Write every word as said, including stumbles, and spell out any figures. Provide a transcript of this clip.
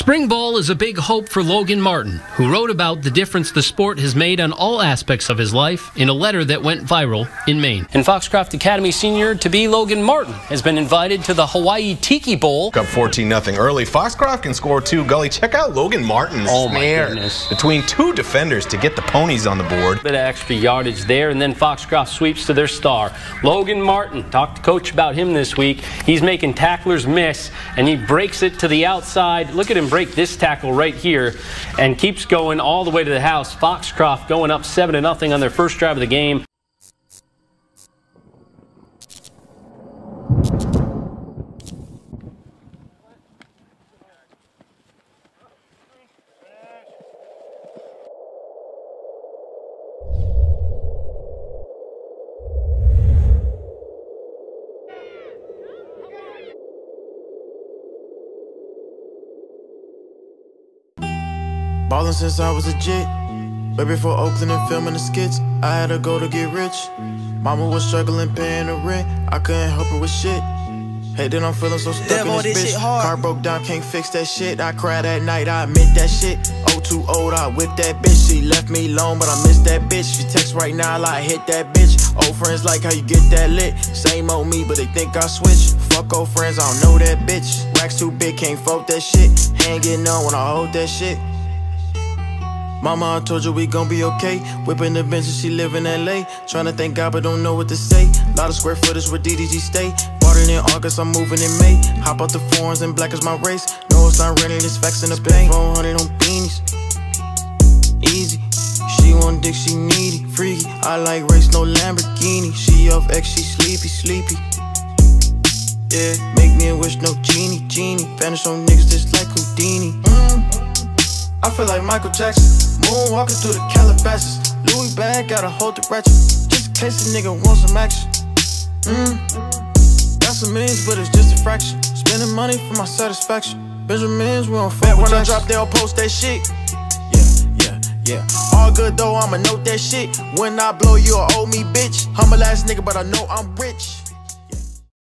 Spring ball is a big hope for Logan Martin, who wrote about the difference the sport has made on all aspects of his life in a letter that went viral in Maine. And Foxcroft Academy senior to be Logan Martin has been invited to the Hawaii Tiki Bowl. Up fourteen nothing early. Foxcroft can score two. Gully, check out Logan Martin's oh my snare goodness. between two defenders to get the ponies on the board. Bit of extra yardage there, and then Foxcroft sweeps to their star. Logan Martin, talked to coach about him this week. He's making tacklers miss, and he breaks it to the outside. Look at him break this tackle right here and keeps going all the way to the house. Foxcroft going up seven to nothing on their first drive of the game. Ballin' since I was a jit. Way before Oakland and filming the skits, I had to go to get rich. Mama was struggling paying the rent, I couldn't help her with shit. Hey, then I'm feeling so stuck Damn, in this, this bitch. Car broke down, can't fix that shit. I cried at night, I admit that shit. Oh, too old, I whipped that bitch. She left me alone, but I miss that bitch. She text right now, like hit that bitch. Old friends like how you get that lit. Same old me, but they think I switch. Fuck old friends, I don't know that bitch. Racks too big, can't fuck that shit. Ain't getting on when I hold that shit. Mama, I told you we gon' be okay. Whipping the bench and she live in L A. Tryna thank God but don't know what to say. Lot of square footage where D D G stay. Bought it in August, I'm moving in May. Hop out the foreigns and black is my race. No, it's not renting, it's facts in the bank. four hundred on beanies. Easy. She want dick, she needy. Freaky. I like race, no Lamborghini. She off X, she sleepy, sleepy. Yeah, make me a wish, no genie, genie. Vanish on niggas just like Houdini. Mm. I feel like Michael Jackson. Moonwalking through the Calabasas. Louis bag, gotta hold the ratchet. Just in case a nigga wants some action. Mm. Got some millions, but it's just a fraction. Spending money for my satisfaction. Benjamins, we don't fuck with When I drop, they'll post that shit. Yeah, yeah, yeah. All good though, I'ma note that shit. When I blow, you'll owe me, bitch. Humble ass nigga, but I know I'm rich.